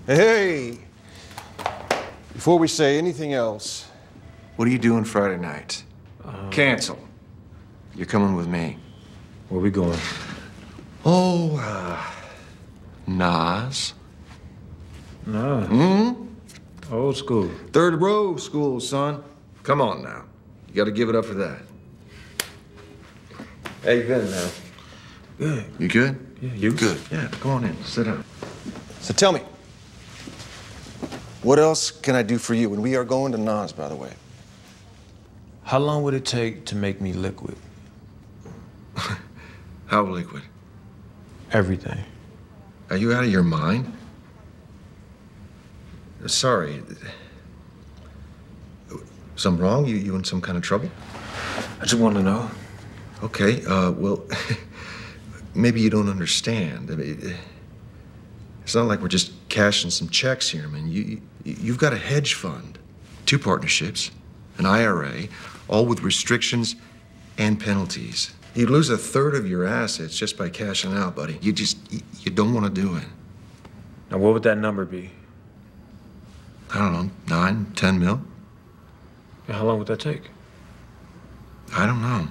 Hey! Before we say anything else, What are you doing Friday night? Cancel. You're coming with me. Where we going? Oh, Nas. Nah. Old school. Third row school, son. Come on now. You gotta give it up for that. How you been now? Good. You good? Yeah, you? Good. Yeah, come on in. Sit down. so tell me, what else can I do for you? And we are going to Nas, by the way. How long would it take to make me liquid? How liquid? Everything. Are you out of your mind? Sorry. Something wrong? You in some kind of trouble? I just want to know. Okay, well, maybe you don't understand. I mean, it's not like we're just cashing some checks here, man. You've got a hedge fund, 2 partnerships, an IRA, all with restrictions and penalties. You'd lose 1/3 of your assets just by cashing out, buddy. You don't want to do it. Now, what would that number be? I don't know, 9, 10 mil? And how long would that take? I don't know.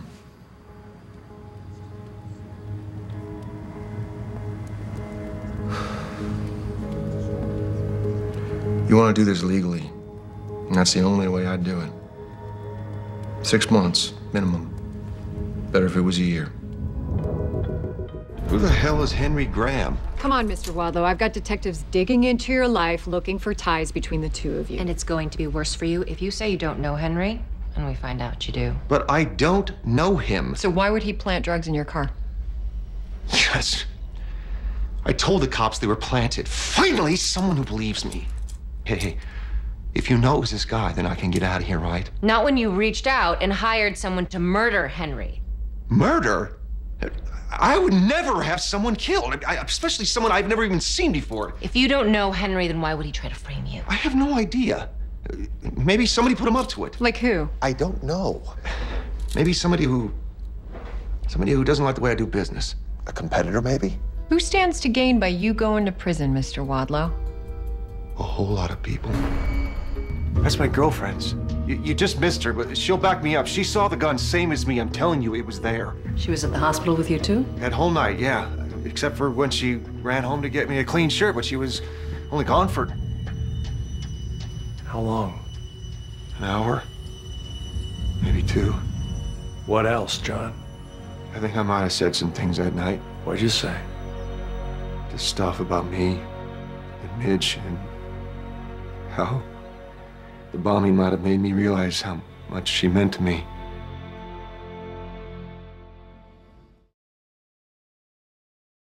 You want to do this legally, and that's the only way I'd do it. 6 months, minimum. Better if it was a year. Who the hell is Henry Graham? Come on, Mr. Wadlow. I've got detectives digging into your life looking for ties between the two of you. And it's going to be worse for you if you say you don't know Henry, and we find out you do. But I don't know him. So why would he plant drugs in your car? Yes. I told the cops they were planted. Finally, someone who believes me. Hey, if you know it was this guy, then I can get out of here, right? Not when you reached out and hired someone to murder Henry. Murder? I would never have someone killed, especially someone I've never even seen before. If you don't know Henry, then why would he try to frame you? I have no idea. Maybe somebody put him up to it. Like who? I don't know. Maybe somebody who doesn't like the way I do business. A competitor, maybe? Who stands to gain by you going to prison, Mr. Wadlow? A whole lot of people. That's my girlfriend's. You just missed her, but she'll back me up. She saw the gun, same as me. I'm telling you, it was there. She was at the hospital with you, too? That whole night, yeah. Except for when she ran home to get me a clean shirt, but she was only gone for... How long? an hour. Maybe 2. What else, John? I think I might have said some things that night. What'd you say? Just stuff about me and Midge and how the bombing might have made me realize how much she meant to me.